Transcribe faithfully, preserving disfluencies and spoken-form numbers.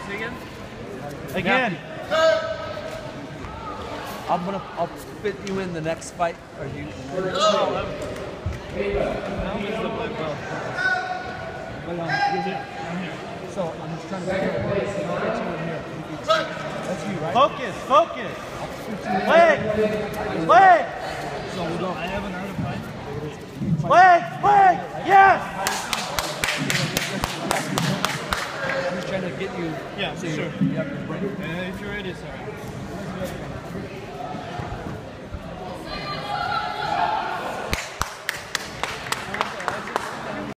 again? Again. I'm gonna, I'll fit you in the next fight. Are you? No, I'm, now he's the black belt. But um, you're here. I'm here. So I'm just trying to figure out where I'll get you in here. That's you, right? Focus, focus. Leg, leg, So we go. I have another fight. leg, leg. Yes. I'm just trying to get you. Yeah, so you- sure. You have your brain. Uh, if you're ready, sorry.